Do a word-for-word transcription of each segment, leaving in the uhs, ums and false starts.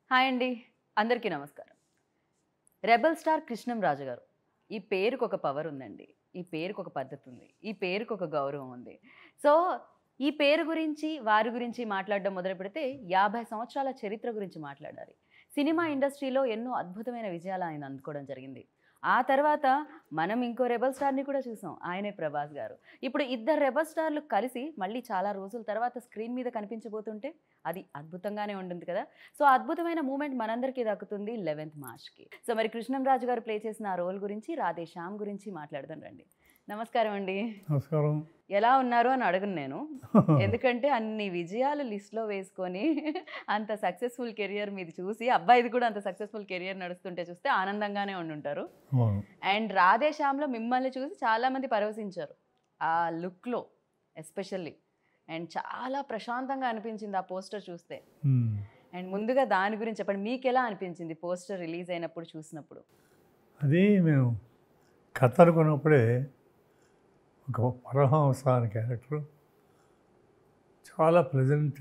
Hi అండి, అందరికీ నమస్కారం. రెబల్ స్టార్ కృష్ణం రాజు గారు. ఈ పేరుకి ఒక పవర్ ఉందండి. ఈ పేరుకి ఒక పద్ధతి ఉంది. ఈ పేరుకి ఒక గౌరవం ఉంది. సో, ఈ పేరు గురించి, వారి గురించి మాట్లాడడం మొదలుపెడితే యాభై సంవత్సరాల చరిత్ర గురించి మాట్లాడాలి. సినిమా ఇండస్ట్రీలో ఎన్నో అద్భుతమైన విజయాలు ఆయన అందుకోవడం జరిగింది. ఆ తర్వాత మనం ఇంకో రెబల్ స్టార్‌ని కూడా చూసాం. ఆయనే ప్రభాస్ గారు. ఇప్పుడు ఇద్దరు రెబల్ స్టార్‌లు కలిసి మళ్ళీ చాలా రోజుల తర్వాత స్క్రీన్ మీద కనిపించబోతుంటే అది అద్భుతంగానే ఉంటుంది కదా! సో, ఆ అద్భుతమైన మూమెంట్ మనందరికీ దక్కుతుంది లెవెన్త్ మార్చ్‌కి. సో, మరి కృష్ణం రాజు గారు ప్లే చేసిన ఆ రోల్ గురించి, రాధేశ్యామ్ గురించి మాట్లాడదాం రండి. నమస్కారం అండి. నమస్కారం. ఎలా ఉన్నారు అని అడగను నేను. ఎందుకంటే అన్ని విజయాలు లిస్ట్‌లో వేసుకొని అంత సక్సెస్‌ఫుల్ కెరియర్ మీది చూసి, అబ్బాయిది కూడా అంత సక్సెస్‌ఫుల్ కెరియర్ నడుస్తుంటే చూస్తే ఆనందంగానే ఉండుంటారు. అవును. అండ్ రాధేశ్యామ్‌లో మిమ్మల్ని చూసి చాలామంది పరవశించారు. ఆ లుక్‌లో ఎస్పెషల్లీ. అండ్ చాలా ప్రశాంతంగా అనిపించింది ఆ పోస్టర్ చూస్తే. హ్మ్. అండ్ ముందుగా దాని గురించి చెప్పండి. మీకెలా అనిపించింది పోస్టర్ రిలీజ్ అయినప్పుడు చూసినప్పుడు? అది మేము కథ అనుకున్నప్పుడే ఒక పరమహంస అనే క్యారెక్టర్ చాలా ప్లెజెంట్,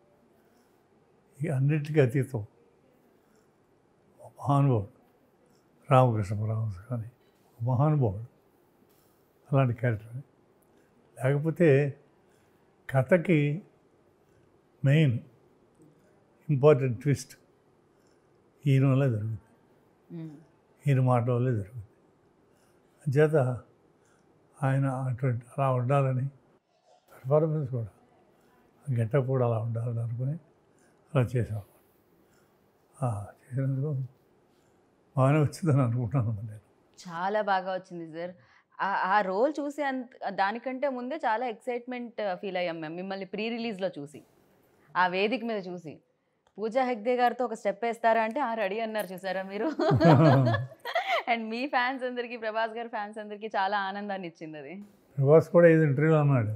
ఈ అన్నిటికీ అతీతం, ఒక మహానుభావుడు రామకృష్ణ పరమహంస కానీ ఒక మహానుభావుడు అలాంటి క్యారెక్టర్. లేకపోతే కథకి మెయిన్ ఇంపార్టెంట్ ట్విస్ట్ ఈయన వల్లే జరుగుతుంది, ఈయన మాట వల్లే జరుగుతుంది. అంచేత ఆయన అటువంటి అలా ఉండాలని, పెర్ఫార్మెన్స్ కూడా గెటప్ కూడా అలా ఉండాలని అనుకుని అలా చేసాం. చేసినందుకు బాగానే వచ్చిందని అనుకుంటున్నాను నేను. చాలా బాగా వచ్చింది సార్. ఆ రోల్ చూసి అంత దానికంటే ముందే చాలా ఎక్సైట్మెంట్ ఫీల్ అయ్యాం మేము మిమ్మల్ని ప్రీ రిలీజ్లో చూసి, ఆ వేదిక మీద చూసి. పూజా హెగ్డే గారితో ఒక స్టెప్ వేస్తారా అంటే ఆ రెడీ అన్నారు, చూసారా మీరు? అండ్ మీ ఫ్యాన్స్ అందరికీ, ప్రభాస్ గారి ఫ్యాన్స్ అందరికీ చాలా ఆనందాన్ని ఇచ్చింది అది. ప్రభాస్ కూడా ఇది ఇంటర్వ్యూలో అన్నాడు,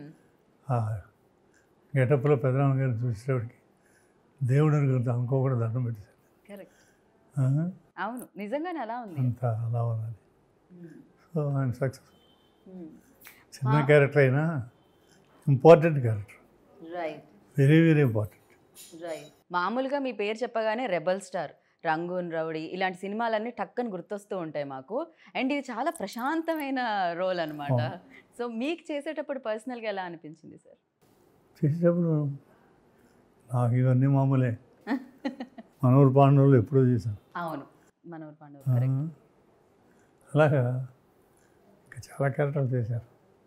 గెటప్లో పెద్దరామ గారిని చూసేవాడికి దేవుడు అనుకోకుండా దండం పెట్టేశాడు. కరెక్ట్. అవును, నిజంగానే అలా ఉంది. అంత అలా ఉన్నది. సో ఆయన సక్సెస్ఫుల్. చిన్న క్యారెక్టర్ అయినా important character, right, very very important. Right. మామూలుగా మీ పేరు చెప్పగానే రెబల్ స్టార్, రంగూన్ రౌడీ ఇలాంటి సినిమాలన్నీ టక్కని గుర్తొస్తూ ఉంటాయి మాకు. అండ్ ఇది చాలా ప్రశాంతమైన రోల్ అనమాట. సో మీకు చేసేటప్పుడు పర్సనల్గా ఎలా అనిపించింది సార్? చేసేటప్పుడు నాకు ఇవన్నీ మామూలే. మనోహర్ పాండవులు ఎప్పుడో చేశాను. అవును, మనోహర్ పాండవులు. అలాగా ఇంకా చాలా క్యారెక్టర్లు చేశారు.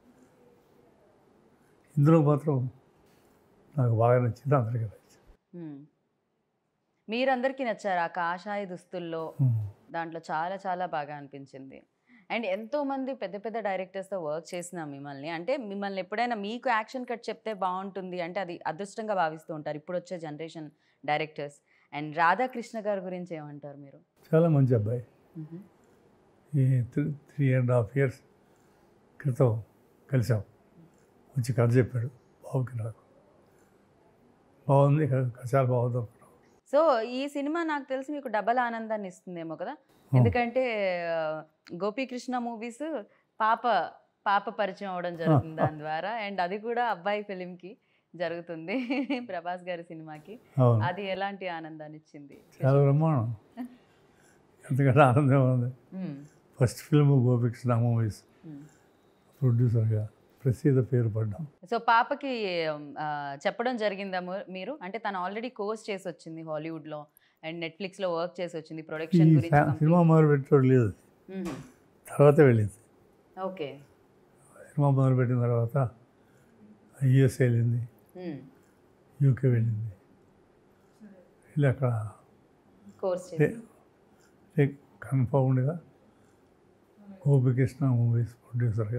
ఇందులో మాత్రం నాకు బాగా నచ్చింది, అందరికీ నచ్చింది. మీరందరికీ నచ్చారు ఆ కాషాయ దుస్తుల్లో. దాంట్లో చాలా చాలా బాగా అనిపించింది. అండ్ ఎంతోమంది పెద్ద పెద్ద డైరెక్టర్స్తో వర్క్ చేసిన మిమ్మల్ని, అంటే మిమ్మల్ని ఎప్పుడైనా మీకు యాక్షన్ కట్ చెప్తే బాగుంటుంది అంటే అది అదృష్టంగా భావిస్తూ ఉంటారు ఇప్పుడు వచ్చే జనరేషన్ డైరెక్టర్స్. అండ్ రాధాకృష్ణ గారి గురించి ఏమంటారు మీరు? చాలా మంచి అబ్బాయి. ఈ three three and half years క్రితం కలిసాం, వచ్చి కథ చెప్పాడు బాబుకి, నాకు బాగుంది, చాలా బాగుంది. సో ఈ సినిమా నాకు తెలిసి మీకు డబల్ ఆనందాన్ని ఇస్తుందేమో కదా, ఎందుకంటే గోపీకృష్ణ మూవీస్ పాప పాప పరిచయం అవడం జరుగుతుంది దాని ద్వారా. అండ్ అది కూడా అబ్బాయి ఫిలింకి జరుగుతుంది, ప్రభాస్ గారి సినిమాకి. అది ఎలాంటి ఆనందాన్ని ఇచ్చింది? చాలా బ్రహ్మాండం, ఎందుకంటే ఆనందం ఉంది. ఫస్ట్ ఫిల్మ్ గోపీకృష్ణ మూవీస్ ప్రొడ్యూసర్గా ప్రసిద్ధ పేరు పడ్డాం. సో పాపకి చెప్పడం జరిగిందా మీరు? అంటే తను ఆల్రెడీ కోర్స్ చేసి వచ్చింది హాలీవుడ్లో అండ్ నెట్ఫ్లిక్స్లో వర్క్ చేసి వచ్చింది ప్రొడక్షన్ గురించి. సినిమా మొదలు పెట్టేవాడు లేదు, తర్వాత వెళ్ళింది. ఓకే. సినిమా మొదలు పెట్టిన తర్వాత యుఎస్ వెళ్ళింది, యూకే వెళ్ళింది, వెళ్ళి అక్కడ కోర్స్ కన్ఫర్మ్డ్గా గోపీకృష్ణ మూవీస్ ప్రొడ్యూసర్గా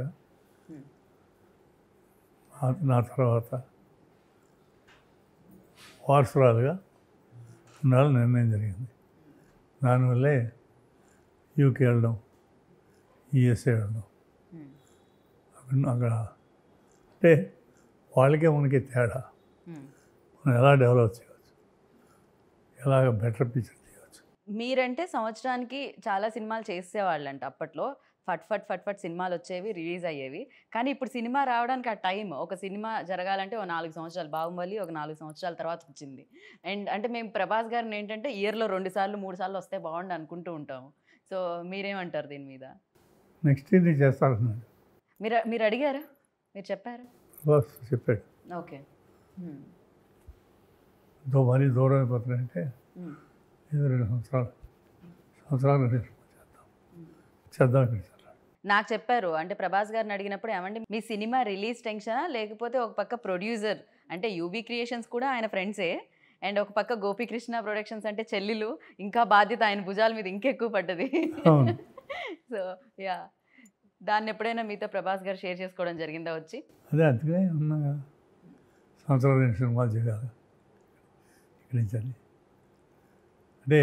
నా తర్వాత వారసురాలుగా ఉండాలని నిర్ణయం జరిగింది. దానివల్లే యూకే వెళ్ళడం, యుఎస్ఏ వెళ్ళడం. అక్కడ అక్కడ అంటే వాళ్ళకే మనకి తేడా, మనం ఎలా డెవలప్ చేయవచ్చు, ఎలాగ బెటర్ పిక్చర్ తీయవచ్చు. మీరంటే సంవత్సరానికి చాలా సినిమాలు చేసేవాళ్ళంట అప్పట్లో. ఫట్ ఫట్ ఫట్ ఫట్ సినిమాలు వచ్చేవి, రిలీజ్ అయ్యేవి. కానీ ఇప్పుడు సినిమా రావడానికి ఆ టైం, ఒక సినిమా జరగాలంటే ఓ నాలుగు సంవత్సరాలు. 'బాహుబలి' ఒక నాలుగు సంవత్సరాల తర్వాత వచ్చింది. అండ్ అంటే మేము ప్రభాస్ గారిని ఏంటంటే ఇయర్‌లో రెండు సార్లు, మూడు సార్లు వస్తే బాగుండు అనుకుంటూ ఉంటాము. సో మీరేమంటారు దీని మీద? నెక్స్ట్ ఇది చేస్తానన్నాడు. మీరు మీరు అడిగారా? మీరు చెప్పారా? బాస్ చెప్పాడు. ఓకే. హ్మ్. దో మరీ దూరం అయిపోతున్నాయంటే హ్మ్. ఏదో రెండు సంవత్సరాలు సంవత్సరాలు చేద్దాం చేద్దాం అనిపించారు. నాకు చెప్పారు. అంటే ప్రభాస్ గారిని అడిగినప్పుడు ఏమండి మీ సినిమా రిలీజ్ టెన్షనా? లేకపోతే ఒక పక్క ప్రొడ్యూసర్ అంటే యూబీ క్రియేషన్స్ కూడా ఆయన ఫ్రెండ్సే. అండ్ ఒక పక్క గోపీకృష్ణ ప్రొడక్షన్స్ అంటే చెల్లెలు. ఇంకా బాధ్యత ఆయన భుజాల మీద ఇంకెక్కువ పడ్డది. అవును. So yeah! దాన్ని ఎప్పుడైనా మీతో ప్రభాస్ గారు షేర్ చేసుకోవడం జరిగిందా వచ్చి? అదే అందుకనే ఉన్నా కదా, సంవత్సరాలు రెండు సినిమాలు చేయాలి ఇక్కడి నుంచి అని. అంటే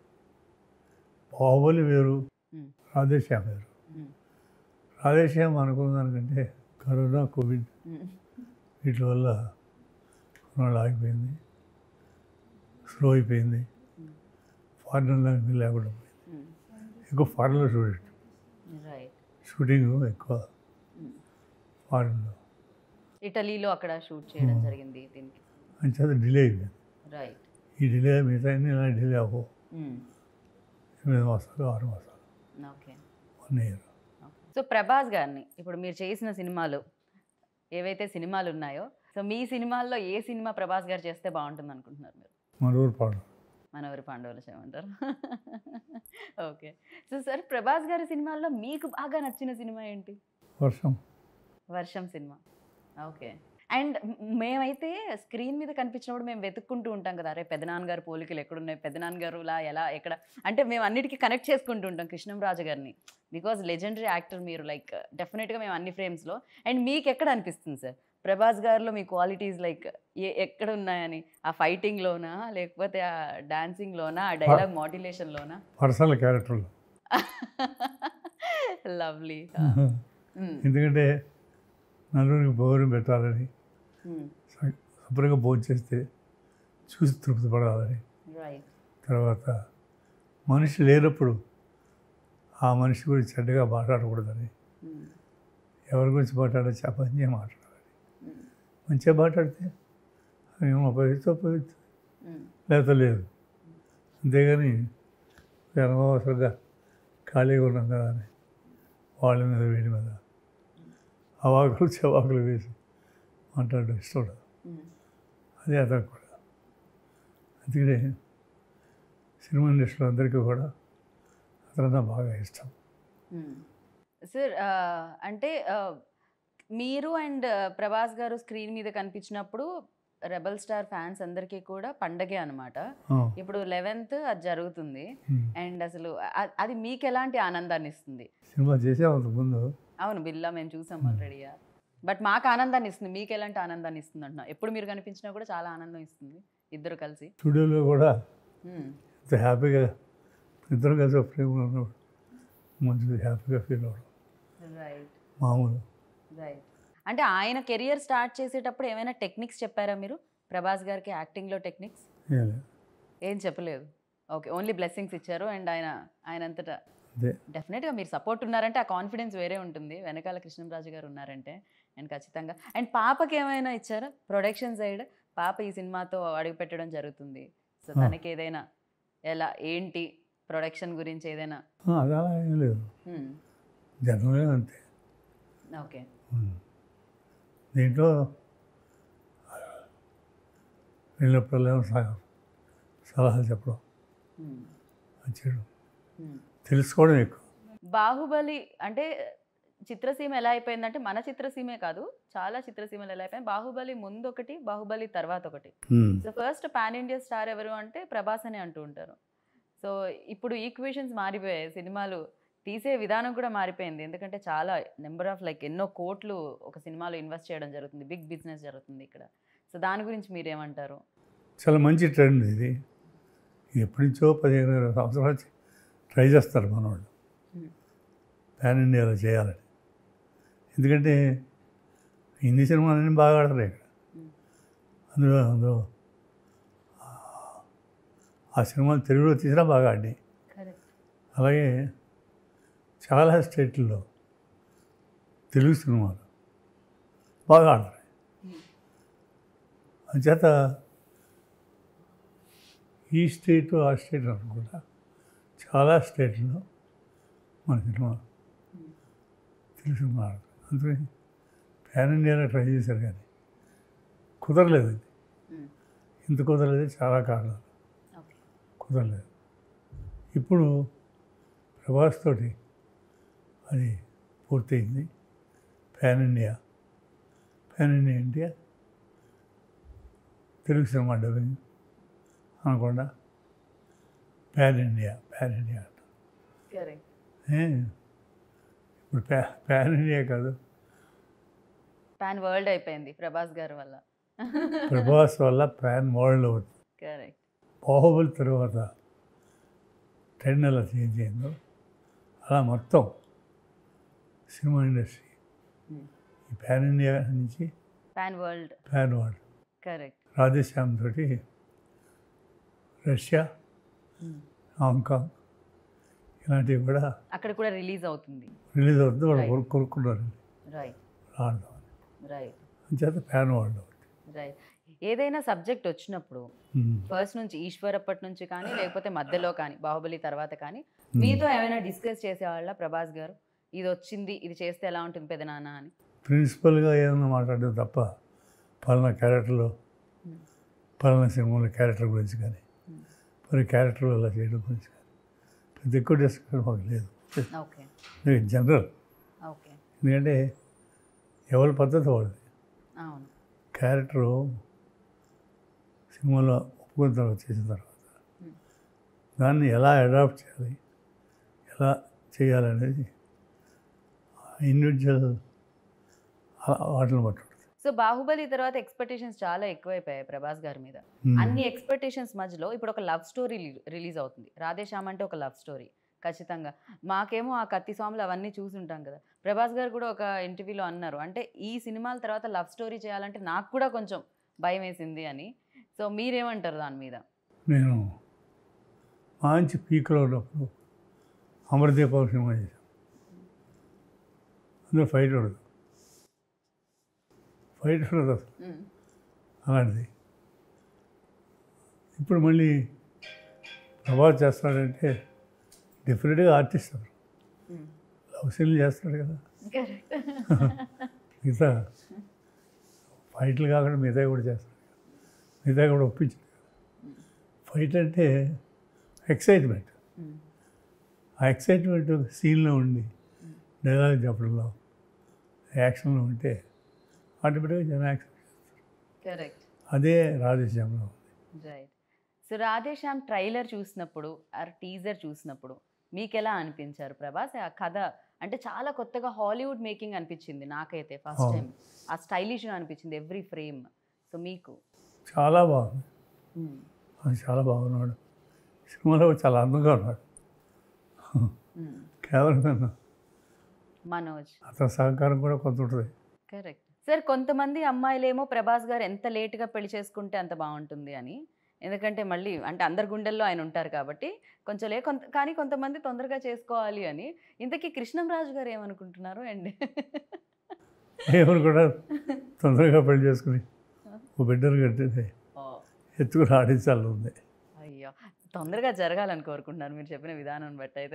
బాహుబలి వేరు, హ్మ్. రాధేశ్యామ్ వేరు. హ్మ్. రాధేశ్యామ్ అనుకున్న దానికంటే కరోనా, కోవిడ్ హ్మ్. వీటి వల్ల కొన్నాళ్ళు ఆగిపోయింది, స్లో అయిపోయింది. హ్మ్. ఫారిన్ లాంగ్వేజ్ లేకుండా పోయింది. హ్మ్. ఎక్కువ ఫారిన్లో షూటింగ్ రైట్. షూటింగ్ ఎక్కువ హ్మ్. ఫారిన్లో ఇటలీలో అక్కడ షూట్ చేయడం Hmm. జరిగింది దీనికి. అంచేత డిలే అయిపోయింది. రైట్. ఈ డిలే మిగతా అన్ని ఇలా డిలే అవ్వవు. హ్మ్. ఎనిమిది మాసాలు ఆరు మాసాలు okay. One year. So Prabhas గారిని ఇప్పుడు మీరు చేసిన సినిమాలు ఏవైతే సినిమాలు ఉన్నాయో, సో మీ సినిమాల్లో ఏ సినిమా ప్రభాస్ గారు చేస్తే బాగుంటుంది అనుకుంటున్నారు మీరు? మనూరు పాడు మనవరి పాండవులు చేయమంటారు. ఓకే. సో సార్ ప్రభాస్ గారి సినిమాల్లో మీకు బాగా నచ్చిన సినిమా ఏంటి? వర్షం. వర్షం సినిమా. ఓకే. అండ్ మేమైతే స్క్రీన్ మీద కనిపించినప్పుడు మేము వెతుక్కుంటూ ఉంటాం కదా, అరే పెదనాన్నగారు పోలికలు ఎక్కడున్నాయి, పెదనాన్నగారులా ఎలా ఎక్కడ అంటే మేము అన్నిటికీ కనెక్ట్ చేసుకుంటూ ఉంటాం కృష్ణం రాజు గారిని. బికాజ్ లెజెండరీ యాక్టర్ మీరు, లైక్ డెఫినెట్గా మేము అన్ని ఫ్రేమ్స్లో. అండ్ మీకు ఎక్కడ అనిపిస్తుంది సార్ ప్రభాస్ గారిలో మీ క్వాలిటీస్ లైక్ ఏ ఎక్కడ ఉన్నాయని? ఆ ఫైటింగ్లోనా, లేకపోతే ఆ డాన్సింగ్లోనా, ఆ డైలాగ్ మాడ్యులేషన్లోనా? పర్సనల్ క్యారెక్టర్లు. లవ్లీ. ఎందుకంటే నలుగురికి భోజనం పెట్టాలని, శ- శుభ్రంగా భోజనం చేస్తే చూసి తృప్తి పడాలని, రైట్. తర్వాత మనిషి లేనప్పుడు ఆ మనిషి గురించి చెడ్డగా మాట్లాడకూడదని, ఎవరి గురించి మాట్లాడే మంచిగా మాట్లాడాలి. మంచిగా మాట్లాడితే అది ఉపయోగిస్తే ఉపయోగిస్తుంది, లేకపోతే లేదు. అంతేగాని అనవసరంగా ఖాళీగా ఉన్నాం కదా అని వాళ్ళ మీద వీడి మీద అవాకులు చెవాకులు వేసి మాట్లాడడం ఇష్టం ఉండదు. అదే అతను కూడా. అందుకనే సినిమా ఇండస్ట్రీలో అందరికీ కూడా అతనన్నా బాగా ఇష్టం. సార్ అంటే ఆ, మీరు అండ్ ప్రభాస్ గారు స్క్రీన్ మీద కనిపించినప్పుడు రెబల్ స్టార్ ఫ్యాన్స్ అందరికీ కూడా పండగే అనమాట. ఆ, ఇప్పుడు లెవెన్త్ అది జరుగుతుంది. ఉమ్. అండ్ అసలు అ- అది మీకు ఎలాంటి ఆనందాన్ని ఇస్తుంది? సినిమా చేసాం అంతకుముందు. అవును, బిల్లా మేము చూసాం ఆల్రెడీగా. బట్ మాకు ఆనందాన్ని ఇస్తుంది, మీకు ఎలాంటి ఆనందాన్ని ఇస్తుంది అంటున్నా? ఎప్పుడు మీరు కనిపించినా కూడా చాలా ఆనందం ఇస్తుంది ఇద్దరు కలిసి. స్టూడియోలో కూడా మ్మ్. ఇంత హ్యాపీగా ఇద్దరు కలిసి ఒక ఫ్రేమ్ ఉన్నప్పుడు మంచిగా హ్యాపీగా ఫీల్ అవ్వడం రైట్. మామూలు. రైట్. అంటే ఆయన కెరియర్ స్టార్ట్ చేసేటప్పుడు ఏమైనా టెక్నిక్స్ చెప్పారా మీరు ప్రభాస్ గారికి యాక్టింగ్లో టెక్నిక్స్? ఏం లేదు. ఏం చెప్పలేదు. ఓకే, ఓన్లీ బ్లెస్సింగ్స్ ఇచ్చారు. అండ్ ఆయన ఆయన అంతటా అదే డెఫినెట్గా మీరు సపోర్ట్ ఉన్నారంటే ఆ కాన్ఫిడెన్స్ వేరే ఉంటుంది, వెనకాల కృష్ణంరాజు గారు ఉన్నారంటే. అండ్ ఖచ్చితంగా. అండ్ పాపకి ఏమైనా ఇచ్చారా ప్రొడక్షన్ సైడ్? పాప ఈ సినిమాతో అడుగు పెట్టడం జరుగుతుంది. సో ఆ. తనకి ఏదైనా ఎలా ఏంటి ప్రొడక్షన్ గురించి ఏదైనా? ఆ, అది అలా ఏం లేదు, మ్మ్. జనరల్గా అంతే. ఓకే. ఉమ్. దీంట్లో వెళ్ళినప్పుడల్లా సహ- సలహాలు చెప్పడం, మ్మ్. అది చేయడం, మ్మ్. తెలుసుకోవడం ఎక్కువ. బాహుబలి అంటే చిత్రసీమ ఎలా అయిపోయిందంటే మన చిత్రసీమే కాదు, చాలా చిత్రసీమలు ఎలా అయిపోయాయి. బాహుబలి ముందు ఒకటి, బాహుబలి తర్వాత ఒకటి. Um. So first pan India star ఎవరు అంటే ప్రభాస్ అని అంటూ ఉంటారు. సో ఇప్పుడు ఈక్వేషన్స్ మారిపోయాయి, సినిమాలు తీసే విధానం కూడా మారిపోయింది. ఎందుకంటే చాలా నెంబర్ ఆఫ్ లైక్ ఎన్నో కోట్లు ఒక సినిమాలో ఇన్వెస్ట్ చేయడం జరుగుతుంది, బిగ్ బిజినెస్ జరుగుతుంది ఇక్కడ. సో దాని గురించి మీరేమంటారు? చాలా మంచి ట్రెండ్ ఇది. ఎప్పటి నుంచో పదిహేను ఇరవై సంవత్సరాల నుంచి ట్రై చేస్తారు మనవాళ్ళు Hmm. పాన్ ఇండియాలో చేయాలని. ఎందుకంటే హిందీ సినిమాలన్నీ బాగా ఆడతారు ఇక్కడ. Hmm. అందులో అందులో ఆ- ఆ సినిమాలు తెలుగులో తీసినా బాగా ఆడినాయి. కరెక్ట్. అలాగే చాలా స్టేట్లలో తెలుగు సినిమాలు బాగా ఆడుతున్నాయి. అంచేత ఈ స్టేటు ఆ స్టేట్ అనుకుంటా చాలా స్టేట్లో మన సినిమా తెలుగు సినిమా ఆడుతుంది. అందుకని ప్యాన్ ఇండియాలో ట్రై చేశారు కానీ కుదరలేదు. అది ఇంత కుదరలేదు, చాలా కారణాలు కుదరలేదు. ఇప్పుడు ప్రభాస్ తోటి అది పూర్తయింది. Pan India pan India India Telugu సినిమా డబ్బింగ్ అనకుండా ప్యాన్ ఇండియా ప్యాన్ ఇండియా అంటారు. ఇప్పుడు ప్యా ప్యాన్ ఇండియా కాదు, పాన్ వరల్డ్ అయిపోయింది ప్రభాస్ గారి వల్ల. ప్రభాస్ వల్ల ప్యాన్ వరల్డ్ అవుతుంది. కరెక్ట్. బాహుబలి తర్వాత ట్రెండ్ ఎలా చేంజ్ అయిందో అలా మొత్తం సినిమా ఇండస్ట్రీ ఈ ప్యాన్ ఇండియా నుంచి pan world pan world. Correct. Radhe Shyam తోటి రష్యా, హాంకాంగ్ ఇలాంటివి కూడా అక్కడ కూడా రిలీజ్ అవుతుంది రిలీజ్ అవుతుంది. వాళ్ళు కొరు కొనుక్కున్నారు రైట్ ఆడదామని. రైట్ అంచేత ప్యాన్ వరల్డ్ అవుతుంది. రైట్. ఏదైనా సబ్జెక్ట్ వచ్చినప్పుడు ఫస్ట్ నుంచి ఈశ్వర్ అప్పటి నుంచి కానీ లేకపోతే మధ్యలో కానీ బాహుబలి తర్వాత కానీ మీతో ఏమైనా డిస్కస్ చేసేవాళ్ళ ప్రభాస్ గారు ఇది వచ్చింది ఇది చేస్తే ఎలా ఉంటుంది పెదనాన్న అని? ప్రిన్సిపల్గా ఏదైనా మాట్లాడడం తప్ప పలానా క్యారెక్టర్లో పలానా సినిమాలో క్యారెక్టర్ గురించి కానీ మరి క్యారెక్టర్ అలా చేయడం గురించి కానీ పెద్ద ఎక్కువ డిస్కషన్ మాకు లేదు. ఓకే. జనరల్. ఓకే. ఎందుకంటే ఎవరి పద్ధతి వాళ్ళది. అవును. క్యారెక్టరు సినిమాలో ఒప్పుకున్న తర్వాత చేసిన తర్వాత దాన్ని ఎలా అడాప్ట్ చేయాలి, ఎలా చేయాలనేది ఇండివిజువల్ వాటిని బట్టి. సో బాహుబలి తర్వాత ఎక్స్పెక్టేషన్స్ చాలా ఎక్కువైపోయాయి ప్రభాస్ గారి మీద. అన్ని ఎక్స్పెక్టేషన్స్ మధ్యలో ఇప్పుడు ఒక లవ్ స్టోరీ రిలీజ్ అవుతుంది. రాధేశ్యామ్ అంటే ఒక లవ్ స్టోరీ ఖచ్చితంగా. మాకేమో ఆ కత్తి స్వాములు అవన్నీ చూసుంటాం కదా. ప్రభాస్ గారు కూడా ఒక ఇంటర్వ్యూలో అన్నారు, అంటే ఈ సినిమాల తర్వాత లవ్ స్టోరీ చేయాలంటే నాకు కూడా కొంచెం భయం వేసింది అని. సో మీరేమంటారు దాని మీద? నేను మంచి పీక్లో ఉన్నప్పుడు అమరదీప సినిమా చేశాను. అందులో ఫైట్ ఉండదు, ఫైట్ ఉండదు అసలు అలాంటిది. ఇప్పుడు మళ్ళీ ప్రభాస్ చేస్తాడంటే డెఫినెట్గా ఆర్టిస్ట్ అతను లవ్ సీన్లు చేస్తాడు కదా. మిగతా ఫైట్లు కాకుండా మిగతా కూడా చేస్తాడు, మిగతా కూడా ఒప్పించాడు కదా. ఫైట్ అంటే ఎక్సైట్మెంట్, ఆ ఎక్సైట్మెంట్ సీన్లో ఉండి డైలాగ్ చెప్పడంలో యాక్షన్లో ఉంటే ఆటోమేటిక్గా జనం యాక్షన్ చేస్తారు. కరెక్ట్. అదే రాధేశ్యామ్లో ఉంది. రైట్. సో రాధేశ్యామ్ ట్రైలర్ చూసినప్పుడు ఆర్ టీజర్ చూసినప్పుడు మీకు ఎలా అనిపించారు ప్రభాస్? ఆ కథ అంటే చాలా కొత్తగా హాలీవుడ్ మేకింగ్ అనిపించింది నాకైతే ఫస్ట్ టైం. ఆ స్టైలిష్గా అనిపించింది ఎవ్రీ ఫ్రేమ్. సో మీకు? చాలా బాగుంది, అది చాలా బాగున్నాడు. సినిమాలో చాలా అందంగా ఉన్నాడు. కేవలం మనోజ్ అతని సహకారం కూడా కొంత ఉంటుంది. కరెక్ట్. సార్ కొంతమంది అమ్మాయిలేమో ప్రభాస్ గారు ఎంత లేట్గా పెళ్లి చేసుకుంటే అంత బాగుంటుంది అని, ఎందుకంటే మళ్ళీ అంటే అందరి గుండెల్లో ఆయన ఉంటారు కాబట్టి కొంచెం లే కొంత కానీ కొంతమంది తొందరగా చేసుకోవాలి అని. ఇంతకీ కృష్ణం రాజు గారు ఏమనుకుంటున్నారు? అండ్ ఏమని కూడా తొందరగా పెళ్లి చేసుకుని ఓ బిడ్డలు కట్టితే ఎత్తుకుని ఆడించాలి ఉంది. అయ్యో, తొందరగా జరగాలని కోరుకుంటున్నారు మీరు చెప్పిన విధానం బట్టి అయితే.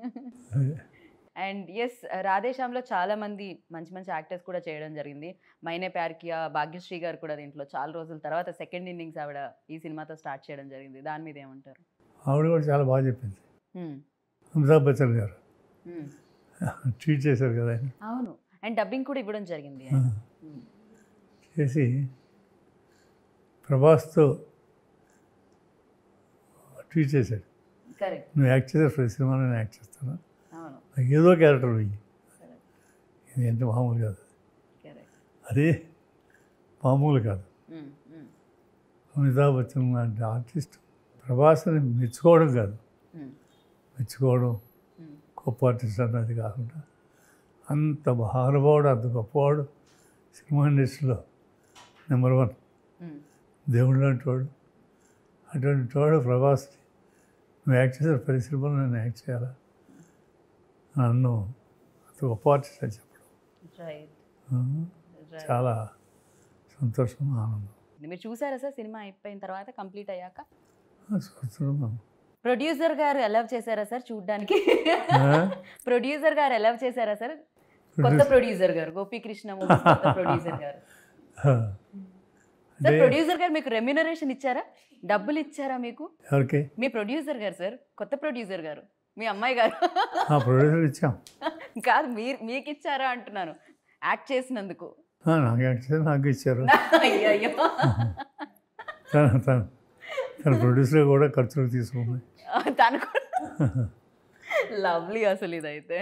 అండ్ ఎస్, రాధేశ్యామ్లో చాలామంది మంచి మంచి యాక్టర్స్ కూడా చేయడం జరిగింది. మైనే ప్యార్ కియా, భాగ్యశ్రీ గారు కూడా దీంట్లో చాలా రోజుల తర్వాత సెకండ్ ఇన్నింగ్స్ ఆవిడ ఈ సినిమాతో స్టార్ట్ చేయడం జరిగింది. దాని మీద ఏమంటారు? ఆవిడ కూడా చాలా బాగా చెప్పింది. అమితాబ్ బచ్చన్ గారు ట్వీట్ చేశారు కదా ఆయన. అవును, అండ్ డబ్బింగ్ కూడా ఇవ్వడం జరిగింది. చేసి ప్రభాస్తో ట్వీట్ చేశాడు, నువ్వు యాక్ట్ చేసే ప్రతి సినిమా నేను యాక్ట్ చేస్తాను, ఏదో క్యారెక్టర్ వెయ్యి, ఇది ఎంత మామూలు కాదు, అదే మామూలు కాదు. అమితాబ్ బచ్చన్ లాంటి ఆర్టిస్ట్ ప్రభాస్ని మెచ్చుకోవడం కాదు, మెచ్చుకోవడం గొప్ప ఆర్టిస్ట్ అన్నది కాకుండా అంత మహానుభావుడు, అంత గొప్పవాడు, సినిమా ఇండస్ట్రీలో నెంబర్ వన్ దేవుడు లాంటి వాడు. అటువంటి వాడు ప్రభాస్ని నువ్వు యాక్ట్ చేసే ప్రతి సినిమాలో నేను యాక్ట్ చేయాలా నన్ను అంత గొప్ప ఆర్టిస్ట్ అని చెప్పడం రైట్ ఆ, చాలా సంతోషం ఆనందం. మీరు చూసారా సార్ సినిమా అయిపోయిన తర్వాత కంప్లీట్ అయ్యాక? ఆ, చూస్తున్నాం. ప్రొడ్యూసర్ గారు అలౌ చేశారా సార్ చూడ్డానికి? ప్రొడ్యూసర్ గారు అలౌ చేశారా సార్? కొత్త ప్రొడ్యూసర్ గారు గోపీకృష్ణ మూవీస్ కొత్త ప్రొడ్యూసర్ గారు సార్, ప్రొడ్యూసర్ గారు మీకు రెమ్యునరేషన్ ఇచ్చారా? డబ్బులు ఇచ్చారా మీకు? ఎవరికి? మీ ప్రొడ్యూసర్ గారు సార్, కొత్త ప్రొడ్యూసర్ గారు, మీ అమ్మాయి గారు. ప్రొడ్యూసర్ ఇచ్చాం. కాదు, మీరు మీకు ఇచ్చారా అంటున్నాను, యాక్ట్ చేసినందుకు. నాకు యాక్ట్ చేసి నాకు ఇచ్చారు. అయ్యో, తను తను తన ప్రొడ్యూసర్ కూడా ఖర్చులు తీసుకుంది. తను కూడా లవ్లీ అసలు ఇదైతే.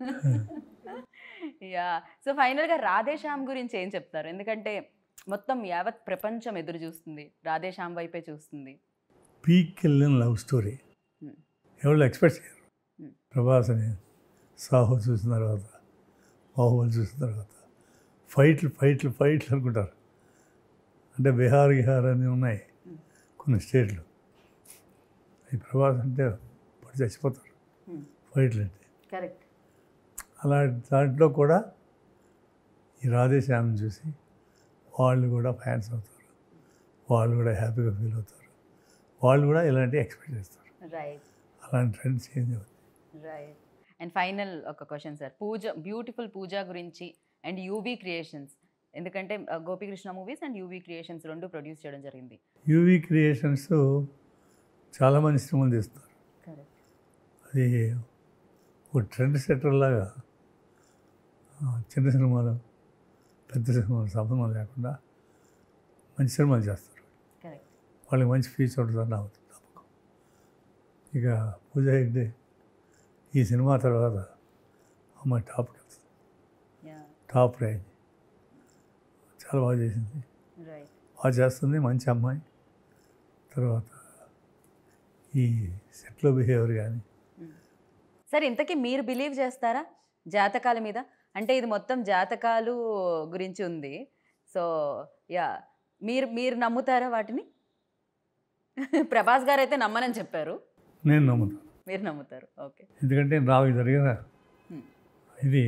యా, సో ఫైనల్గా రాధేశ్యామ్ గురించి ఏం చెప్తారు? ఎందుకంటే మొత్తం యావత్ ప్రపంచం ఎదురు చూస్తుంది, రాధేశ్యామ్ వైపే చూస్తుంది. పీక్ వెళ్ళిన లవ్ స్టోరీ ఎవరు ఎక్స్పెక్ట్ చేయరు. ప్రభాస్ అని సాహో చూసిన తర్వాత, బాహుబలి చూసిన తర్వాత ఫైట్లు ఫైట్లు ఫైట్లు అనుకుంటారు. అంటే బీహార్ గిహార్ అని ఉన్నాయి కొన్ని స్టేట్లు. ఈ ప్రభాస్ అంటే ఇప్పుడు చచ్చిపోతారు ఫైట్లు అంటే. కరెక్ట్. అలా దాంట్లో కూడా ఈ రాధేశ్యామ్ని చూసి వాళ్ళు కూడా ఫ్యాన్స్ అవుతారు, వాళ్ళు కూడా హ్యాపీగా ఫీల్ అవుతారు, వాళ్ళు కూడా ఇలాంటివి ఎక్స్పెక్ట్ చేస్తారు. రైట్. అలాంటి ట్రెండ్ చేంజ్ అవుతుంది. రైట్. అండ్ ఫైనల్ ఒక question sir, Pooja, beautiful Pooja గురించి అండ్ యూవీ క్రియేషన్స్, ఎందుకంటే Gopikrishna movies and UV Creations రెండు ప్రొడ్యూస్ చేయడం జరిగింది. యూవీ క్రియేషన్స్ చాలా మంది సినిమాలు తీస్తారు. కరెక్ట్. అది ఒక ట్రెండ్ సెటర్ లాగా చిన్న సినిమాలు పెద్ద సినిమాలు సంబంధం లేకుండా మంచి సినిమాలు చేస్తారు. కరెక్ట్. వాళ్ళకి మంచి ఫ్యూచర్ ఉంటుందని అవుతుంది నమ్మకం. ఇక పూజ హెగ్డే ఈ సినిమా తర్వాత అమ్మాయి టాప్కి వెళ్తుంది, టాప్ రేంజ్. చాలా బాగా చేసింది, బాగా చేస్తుంది, మంచి అమ్మాయి. తర్వాత ఈ సెట్లో బిహేవియర్ కానీ. సరే, ఇంతకీ మీరు బిలీవ్ చేస్తారా జాతకాల మీద? అంటే ఇది మొత్తం జాతకాలు గురించి ఉంది, సో యా, మీరు మీరు నమ్ముతారా వాటిని? ప్రభాస్ గారు అయితే నమ్మనని చెప్పారు, నేను నమ్ముతాను. మీరు నమ్ముతారు, ఓకే. ఎందుకంటే నాకు జరిగిన ఇది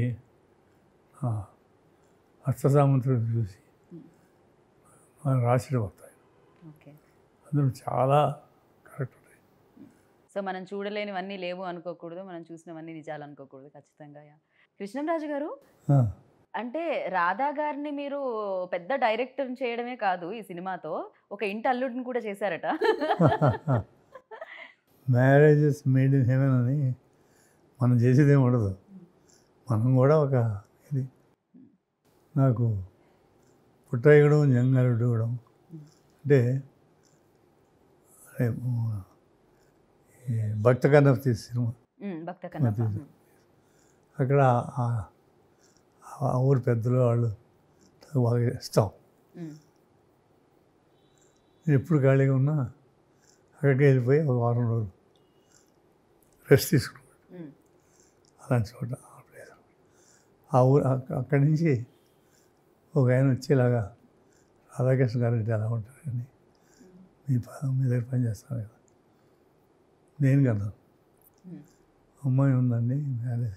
హస్తసామంతుడు చూసి రాసిలో వస్తాయి, ఓకే. అందులో చాలా కరెక్ట్ ఉంటాయి. సో మనం చూడలేనివన్నీ లేవు అనుకోకూడదు, మనం చూసినవన్నీ నిజాలు అనుకోకూడదు, ఖచ్చితంగా. కృష్ణంరాజు గారు, అంటే రాధా గారిని మీరు పెద్ద డైరెక్టర్ చేయడమే కాదు, ఈ సినిమాతో ఒక ఇంటి అల్లుడిని కూడా చేశారట. మ్యారేజెస్ మేడ్ ఇన్ హెవెన్ అని మనం చేసేది ఏమి ఉండదు, మనం కూడా ఒక ఇది. నాకు పుట్టయ్యడం జంగారుడు ఇవ్వడం అంటే భక్త కన్నప్ప తీసి సినిమా, భక్త కన్నప్ప. అక్కడ ఆ ఊరు పెద్దలు వాళ్ళు బాగా ఇష్టం. నేను ఎప్పుడు ఖాళీగా ఉన్నా అక్కడికి వెళ్ళిపోయి ఒక వారం రోజులు రెస్ట్ తీసుకున్నాడు. అలాంటి చోట ఆ ప్లేస్, ఆ ఊరు. అక్కడి నుంచి ఒక ఆయన వచ్చేలాగా, రాధాకృష్ణ గారు అంటే ఎలా ఉంటారని, మీ మీ దగ్గర పని చేస్తాను కదా, నేను కదా అమ్మాయి ఉందండి మ్యారేజ్.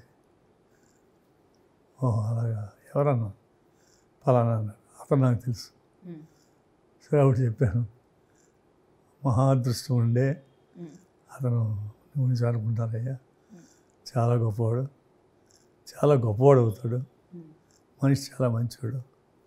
ఓహో అలాగా, ఎవరన్నా ఫలానా అన్నాడు. అతను నాకు తెలుసు. సరే ఒకటి చెప్పాను, మహా అదృష్టం ఉండే అతను గురించి అనుకుంటారయ్యా, చాలా గొప్పవాడు, చాలా గొప్పవాడు అవుతాడు, మనిషి చాలా మంచివాడు,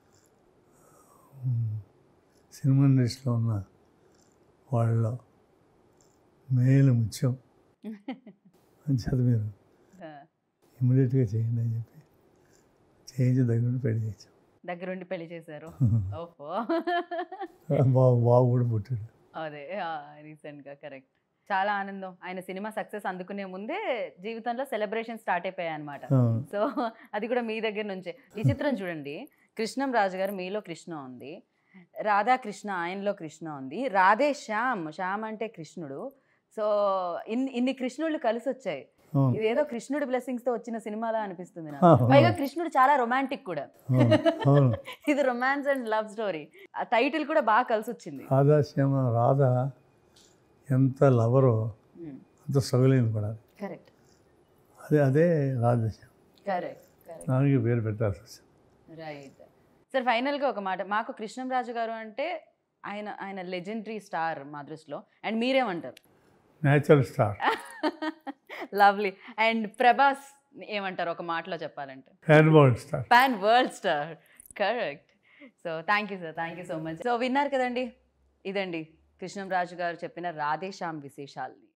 సినిమా ఇండస్ట్రీలో ఉన్న వాళ్ళలో మేలు ముత్యం అని చదివి మీరు ఇమ్మీడియట్గా చేయండి అని చెప్పి చేయించి దగ్గరుండి పెళ్లి చేయించాం. దగ్గరుండి పెళ్లి చేశారు. ఓహో, బాబు బాబు కూడా పుట్టాడు అదే రీసెంట్గా. కరెక్ట్. చాలా ఆనందం. ఆయన సినిమా సక్సెస్ అందుకునే ముందే జీవితంలో సెలబ్రేషన్ స్టార్ట్ అయిపోయాయి అనమాట. సో అది కూడా మీ దగ్గర నుంచే. ఈ చిత్రం చూడండి, కృష్ణం రాజు గారు మీలో కృష్ణ ఉంది, రాధాకృష్ణ ఆయనలో కృష్ణ ఉంది, రాధే శ్యామ్, శ్యామ్ అంటే కృష్ణుడు. సో ఇన్ని ఇన్ని కృష్ణుళ్ళు కలిసి వచ్చాయి. ఇదేదో కృష్ణుడి బ్లెస్సింగ్స్ తో వచ్చిన సినిమాలా అనిపిస్తుంది నాకు. పైగా కృష్ణుడు చాలా రొమాంటిక్ కూడా. ఇది రొమాన్స్ అండ్ లవ్ స్టోరీ. ఆ టైటిల్ కూడా బాగా కలిసి వచ్చింది. రాధాశ్యామ. రాధ ఎంత లవరో అంత స్ట్రగుల్ అయింది కూడా. కరెక్ట్. అదే అదే రాధేశ్యామ్. కరెక్ట్ కరెక్ట్ దానికి పేరు పెట్టాల్సి వచ్చింది. Right sir. ఫైనల్గా ఒక మాట, మాకు కృష్ణంరాజు గారు అంటే ఆయన ఆయన లెజెండరీ స్టార్ మా దృష్టిలో. అండ్ మీరేమంటారు? Natural star. Lovely. And Prabhas ఏమంటారు ఒక మాటలో చెప్పాలంటే? Fan world star. Pan world star. Correct. So thank you sir, thank you so much. So విన్నారు కదండి, ఇదండి కృష్ణంరాజు గారు చెప్పిన రాధేశ్యామ్ విశేషాలు.